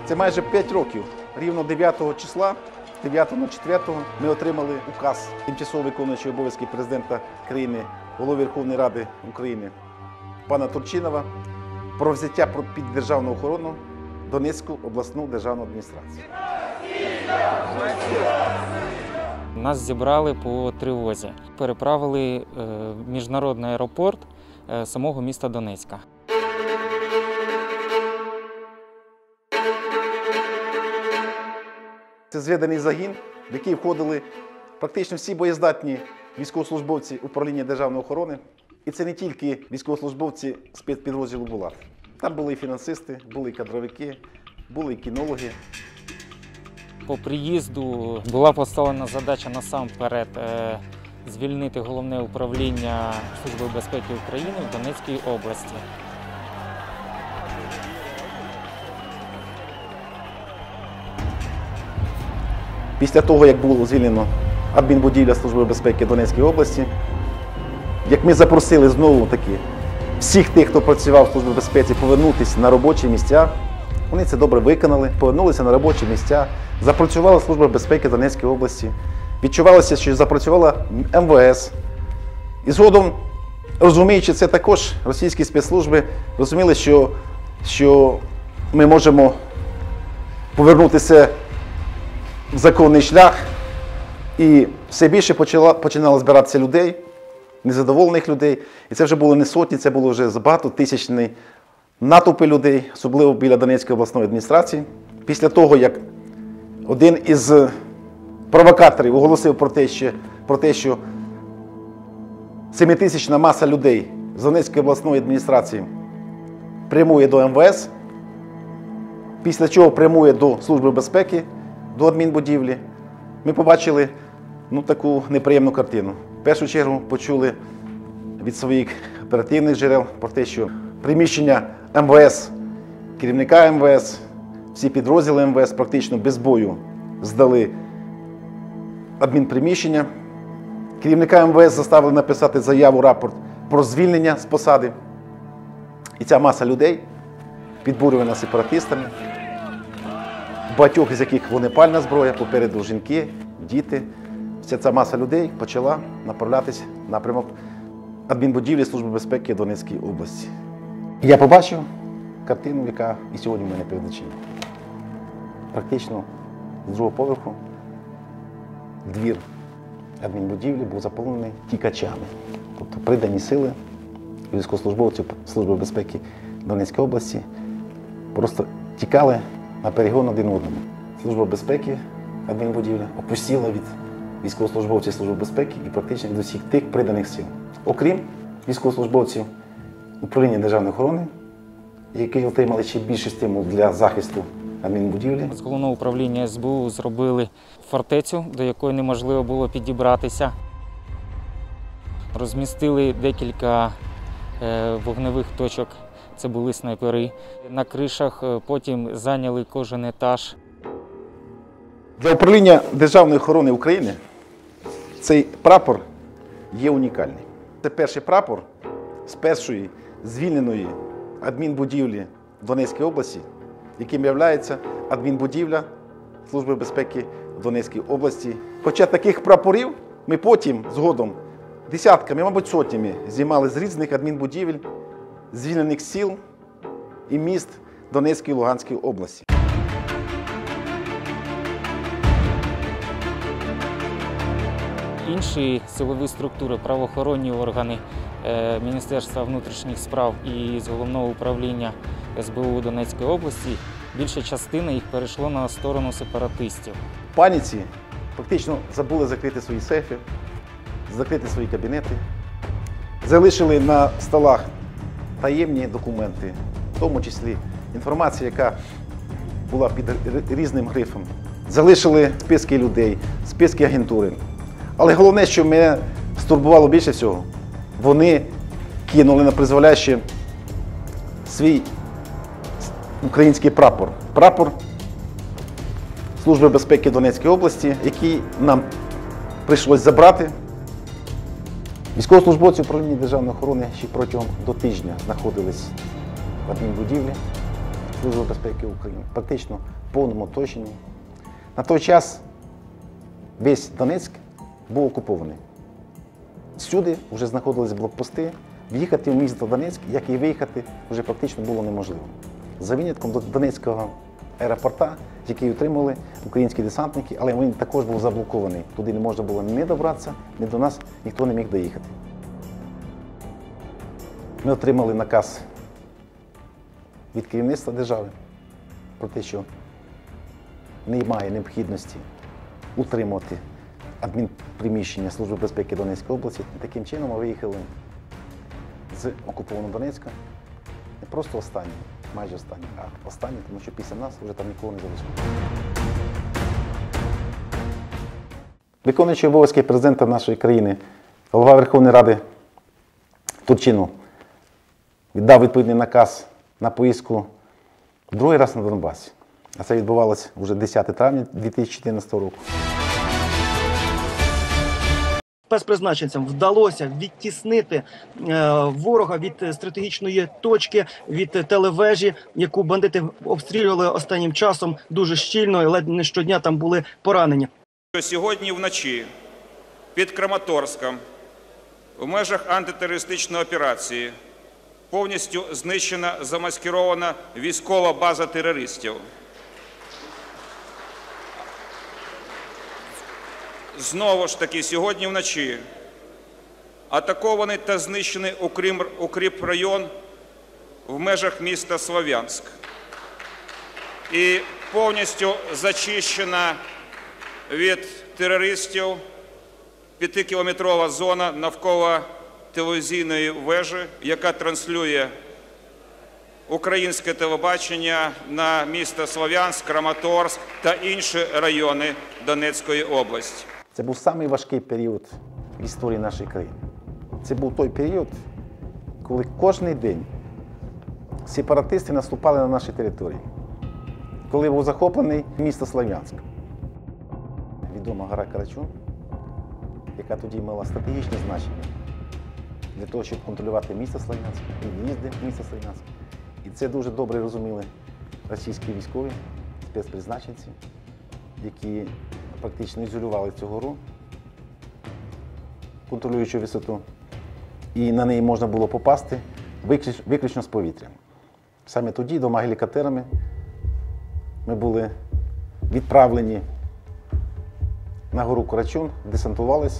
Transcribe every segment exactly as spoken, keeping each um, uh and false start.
Це майже п'ять років. Рівно дев'ятого числа, дев'ятого четвертого, ми отримали указ тимчасово виконуючого обов'язки президента країни, голови Верховної Ради України пана Турчинова про взяття під державну охорону Донецьку обласну державну адміністрацію. Нас зібрали по тривозі, переправили в міжнародний аеропорт самого міста Донецька. Це зведений загін, в який входили практично всі боєздатні військовослужбовці управління державної охорони. І це не тільки військовослужбовці спецпідрозділу «Булат». Там були і фінансисти, були і кадровики, були і кінологи. По приїзду була поставлена задача насамперед звільнити головне управління Служби безпеки України в Донецькій області. Після того, як було звільнено адмінбудівля Служби безпеки Донецької області, як ми запросили знову-таки всіх тих, хто працював в Службі безпеці, повернутися на робочі місця, вони це добре виконали, повернулися на робочі місця, запрацювала Служба безпеки Донецької області, відчувалося, що запрацювала ем ве ес. І згодом, розуміючи це також, російські спецслужби розуміли, що, що ми можемо повернутися в законний шлях, і все більше почало, починало збиратися людей, незадоволених людей. І це вже було не сотні, це було вже багатотисячні натовпи людей, особливо біля Донецької обласної адміністрації. Після того, як один із провокаторів оголосив про те, що, про те, що семитисячна маса людей з Донецької обласної адміністрації прямує до ем ве ес, після чого прямує до Служби безпеки, до адмінбудівлі, ми побачили ну, таку неприємну картину. В першу чергу почули від своїх оперативних джерел про те, що приміщення ем ве ес, керівника ем ве ес, всі підрозділи ем ве ес практично без бою здали адмінприміщення. Керівника ем ве ес заставили написати заяву, рапорт про звільнення з посади. І ця маса людей, підбурювана сепаратистами, багатьох із яких вогнепальна зброя, попереду жінки, діти. Вся ця маса людей почала направлятися в напрямок адмінбудівлі Служби безпеки Донецької області. Я побачив картину, яка і сьогодні в мене перед очима. Практично з другого поверху двір адмінбудівлі був заповнений тікачами. Тобто придані сили військовослужбовців Служби безпеки Донецької області просто тікали на перегон один одному. Служба безпеки адмінбудівля опустіла від військовослужбовців Служби безпеки і практично від усіх тих приданих сил. Окрім військовослужбовців управління державної охорони, які отримали ще більший стимул для захисту адмінбудівлі. З головного управління ес бе у зробили фортецю, до якої неможливо було підібратися. Розмістили декілька вогневих точок, це були снайпери. На кришах потім зайняли кожен етаж. Для управління Державної охорони України цей прапор є унікальний. Це перший прапор з першої звільненої адмінбудівлі Донецької області, яким є адмінбудівля Служби безпеки Донецької області. Хоча таких прапорів ми потім згодом десятками, мабуть, сотнями знімали з різних адмінбудівель, звільнених сіл і міст Донецької і Луганської області. Інші силові структури, правоохоронні органи Міністерства внутрішніх справ і з головного управління ес бе у Донецької області, більша частина їх перейшло на сторону сепаратистів. В паніці фактично забули закрити свої сейфи, закрити свої кабінети, залишили на столах таємні документи, в тому числі інформація, яка була під різним грифом. Залишили списки людей, списки агентури. Але головне, що мене стурбувало більше всього, вони кинули на призволяще свій український прапор. Прапор Служби безпеки Донецької області, який нам прийшлось забрати. Військовослужбовці управління державної охорони ще протягом до тижня знаходились в адмінбудівлі Служби безпеки України, практично в повному оточенні. На той час весь Донецьк був окупований. Всюди вже знаходились блокпости. В'їхати в місто Донецьк, як і виїхати, вже практично було неможливо. За винятком до Донецького аеропорта, який утримували українські десантники, але він також був заблокований. Туди не можна було ні добратися, ні до нас ніхто не міг доїхати. Ми отримали наказ від керівництва держави про те, що немає необхідності утримувати адмінприміщення Служби безпеки Донецької області. Таким чином ми виїхали з окупованого Донецька. Не просто останні, майже останні, а останні, тому що після нас вже там нікого не залишилося. Виконуючий обов'язки президента нашої країни, голова Верховної Ради Турчинов віддав відповідний наказ на поїздку другий раз на Донбасі. А це відбувалося вже десятого травня дві тисячі чотирнадцятого року. Спецпризначенцям вдалося відтіснити ворога від стратегічної точки, від телевежі, яку бандити обстрілювали останнім часом дуже щільно, і ледь не щодня там були поранені. Сьогодні вночі під Краматорськом в межах антитерористичної операції повністю знищена замаскирована військова база терористів. Знову ж таки, сьогодні вночі атакований та знищений укріпрайон в межах міста Слов'янськ. І повністю зачищена від терористів п'ятикілометрова зона навколо телевізійної вежі, яка транслює українське телебачення на місто Слов'янськ, Краматорськ та інші райони Донецької області. Це був самий важкий період в історії нашої країни. Це був той період, коли кожен день сепаратисти наступали на наші території. Коли був захоплений місто Слов'янськ. Відома гора Карачун, яка тоді мала стратегічне значення для того, щоб контролювати місто Слов'янськ, під'їзди в місто Слов'янськ. І це дуже добре розуміли російські військові, спецпризначенці, які практично ізолювали цю гору, контролюючи висоту. І на неї можна було попасти виключно з повітря. Саме тоді двома гелікоптерами ми були відправлені на гору Карачун, десантувались.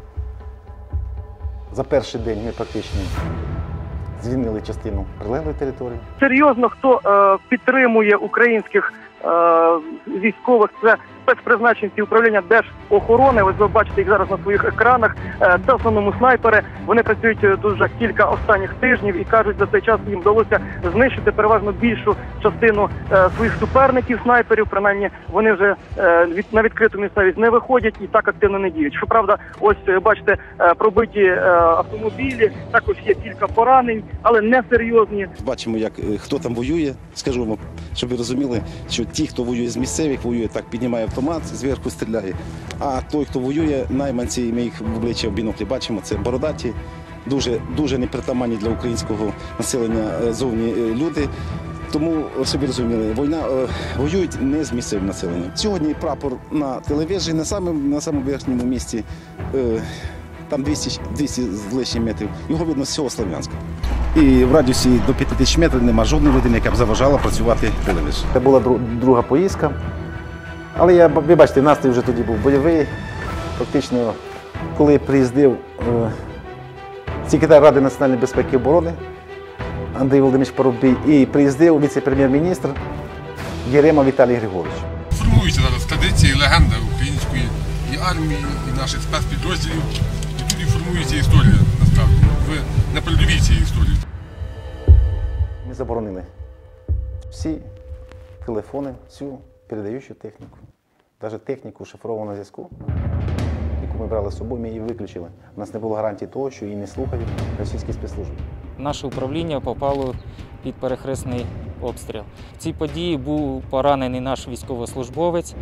За перший день ми практично звільнили частину прилеглої території. Серйозно, хто е, підтримує українських е, військових, це спецпризначенці управління Держохорони. Ось ви бачите їх зараз на своїх екранах. Е, це в основному снайпери. Вони працюють тут вже кілька останніх тижнів і кажуть, за цей час їм вдалося знищити переважно більшу частину е, своїх суперників, снайперів. Принаймні вони вже е, від, на відкриту місцевість не виходять і так активно не діють. Щоправда, ось бачите, е, пробиті е, автомобілі, також є кілька поранень, але не серйозні. Бачимо, як хто там воює. Скажу вам, щоб ви розуміли, що ті, хто воює з місцевих, воює так, піднімає автомат, зверху стріляє. А той, хто воює, найманці, ми їх в обличчя в біноклі бачимо, це бородаті, дуже, дуже непритаманні для українського населення зовні люди. Тому, щоб ви розуміли, війна е, воюють не з місцевим населенням. Сьогодні прапор на телевежі, на самому, на самому верхньому місці, е, там двісті, двісті з лишнім метрів, його видно з всього Слов'янська. І в радіусі до п'яти тисяч метрів немає жодної людини, яка б заважала працювати телевізор. Це була друга поїздка. Але я, ви бачите, настрій вже тоді був бойовий. Фактично, коли приїздив е, секретар Ради національної безпеки і оборони Андрій Володимирович Парубій і приїздив віце-прем'єр-міністр Єрема Віталій Григорович. Формуються зараз традиції, легенда української і армії, і наших спецпідрозділів. І тут і формується історія, насправді. Ви на передовій цієї історії. Ми заборонили всі телефони, всю передаючу техніку. Навіть техніку шифрованого зв'язку, яку ми брали з собою, ми її виключили. У нас не було гарантії того, що її не слухають російські спецслужби. Наше управління попало під перехресний обстріл. В цій події був поранений наш військовослужбовець.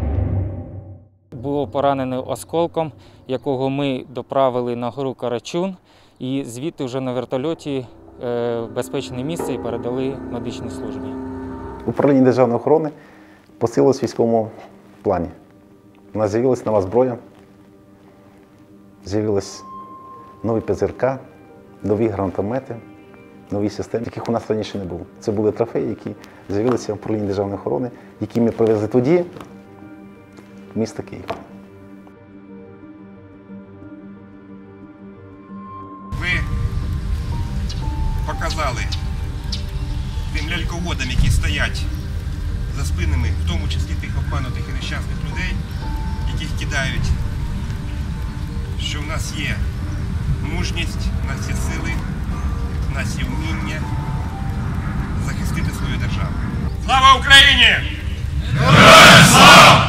Було поранений осколком, якого ми доправили на гору Карачун, і звідти вже на вертольоті в безпечне місце і передали медичній службі. Управління державної охорони посилилось в військовому плані. У нас з'явилася нова зброя, з'явились нові Пе Зе Ер Ка, нові гранатомети, нові системи, яких у нас раніше не було. Це були трофеї, які з'явилися в управлінні державної охорони, які ми привезли тоді в місто Київ. Ви показали тим ляльководам, які стоять за спинами, в тому числі тих обманутих і нещасних людей, яких кидають, що в нас є мужність, в нас є сили, в нас є вміння захистити свою державу. Слава Україні! Героям слава!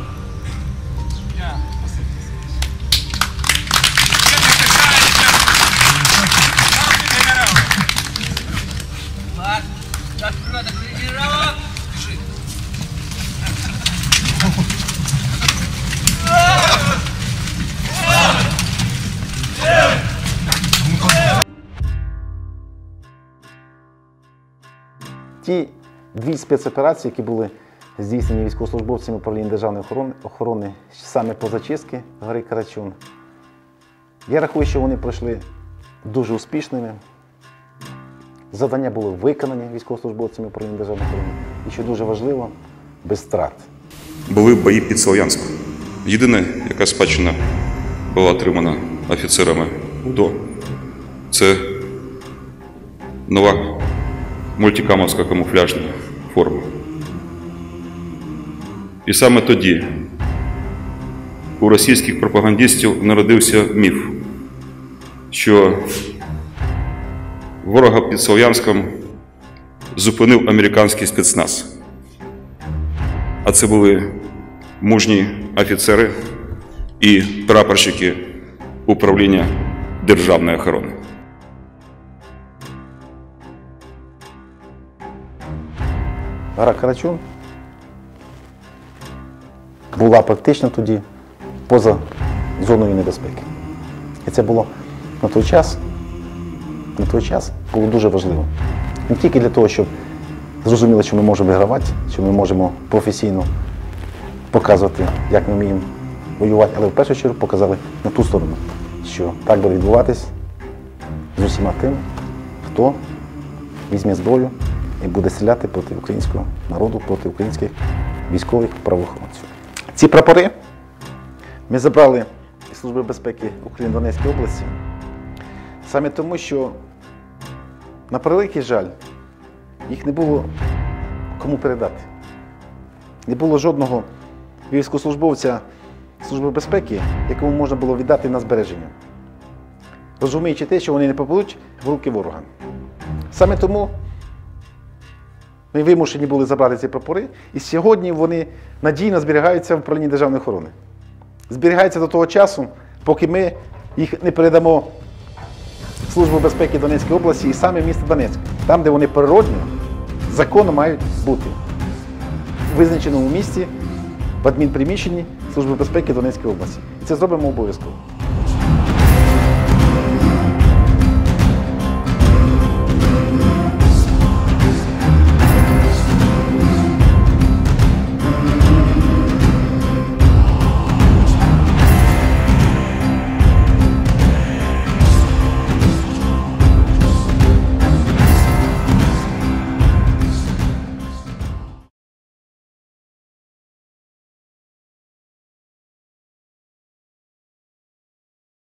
Ті дві спецоперації, які були здійснені військовослужбовцями управління державної охорони, охорони саме по зачистці гори Карачун, я рахую, що вони пройшли дуже успішними. Завдання були виконані військовослужбовцями управління державної охорони. І що дуже важливо, без втрат. Були бої під Слов'янськом. Єдине, яка спадщина була отримана офіцерами УДО, це нова мультикамовська камуфляжна форма. І саме тоді у російських пропагандистів народився міф, що ворога під Слов'янськом зупинив американський спецназ. А це були мужні офіцери і прапорщики управління державної охорони. Гора Карачун була практично тоді поза зоною небезпеки. І це було на той час, на той час було дуже важливо. Не тільки для того, щоб зрозуміли, що ми можемо вигравати, що ми можемо професійно показувати, як ми вміємо воювати, але в першу чергу показали на ту сторону, що так буде відбуватись з усіма тим, хто візьме зброю і буде стріляти проти українського народу, проти українських військових правоохоронців. Ці прапори ми забрали із Служби безпеки України Донецької області саме тому, що, на превеликий жаль, їх не було кому передати. Не було жодного військовослужбовця Служби безпеки, якому можна було віддати на збереження, розуміючи те, що вони не попадуть в руки ворога. Саме тому ми вимушені були забрати ці прапори, і сьогодні вони надійно зберігаються в управлінні державної охорони. Зберігаються до того часу, поки ми їх не передамо в Службу безпеки Донецької області і саме в місто Донецьк, там, де вони природно, законно мають бути. В визначеному місці, в адмінприміщенні Служби безпеки Донецької області. І це зробимо обов'язково.